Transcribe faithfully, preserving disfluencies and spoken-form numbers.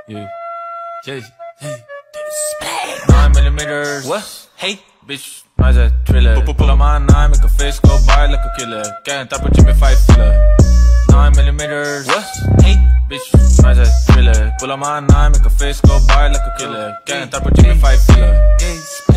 Yeah. Yeah. Hey. Nine millimeters. What? Hey, bitch, nós é thriller. Pull up my nine, make a face go by like a killer. Can't type of Jimmy five filler. Nine millimeters. What? Hey, bitch, nós é thriller. Pull up my nine, make a face go by like a killer. Can't type of Jimmy five filler.